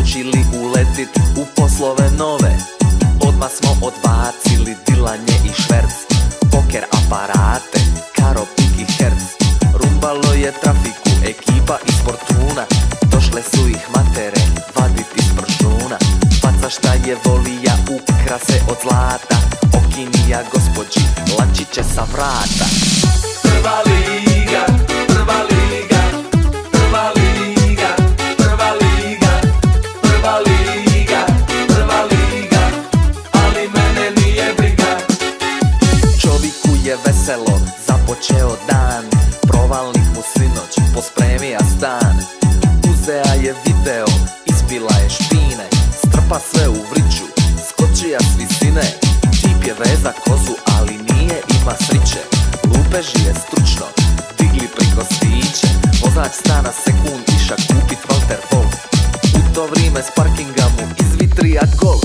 odlučili uletit u poslove nove. Odmah smo odbacili dilanje i šverc, poker aparate, karo, pik i herc. Rumbalo je trafiku ekipa iz Fortuna, došle su ih matere vadit iz pršuna. Faca šta je volija ukrase od zlata, okinija gospođi lančiće sa vrata. Prva liga, prva liga, prva liga, prva liga, prva liga, prva liga, ali mene nije briga. Čoviku je veselo započeo dan, provalnik mu sinoć pospremija stan. Uzea je video, ispila je špine, strpa sve u vriću, skočija s visine. Tip je veza kozu, ali nije ima sriće, lupeži je stručno, digli priko stiće. Vozač stana sekund iša kupit Walter Wolf, u to vrime s parkinga mu izvitrija golf.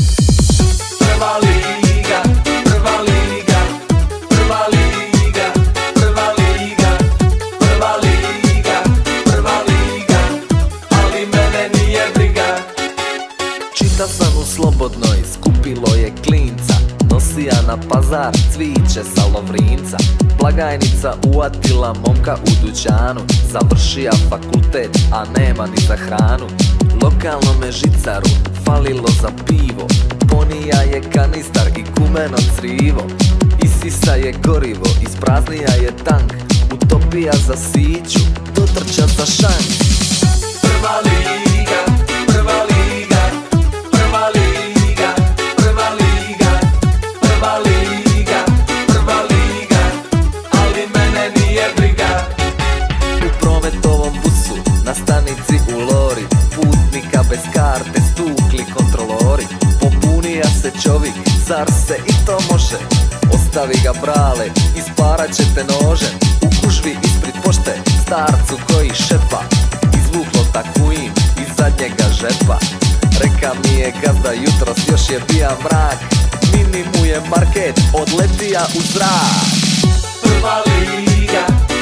Prva liga, prva liga, prva liga, prva liga, prva liga, prva liga, ali mene nije briga. Čita sam u Slobodnoj, skupilo je klinca, nosija na pazar cviće sa Lovrinca. Blagajnica uvatila momka u dućanu, završija fakultet, a nema ni za hranu. Lokalnome žicaru falilo za pivo, ponija je kanistar i gumeno crivo. Isisa je gorivo, ispraznija je tank, utopija za siću, dotrča za šank. Prva liga, prva liga, prva liga, prva liga, prva liga, prva liga, ali mene nije briga. U prometovom busu, na stanici u Lori, putnika bez karte stukli kontrolori. Pobunija se čovjek, zar se i to može? Ostavi ga brale, isparat će te nožem. U gužvi ispred pošte, starcu koji šepa, izvuklo takuim iz zadnjega žepa. Reka mi je gazda jutros, još je bija mrak, mini mu je market, odletija u zrak. Prva liga,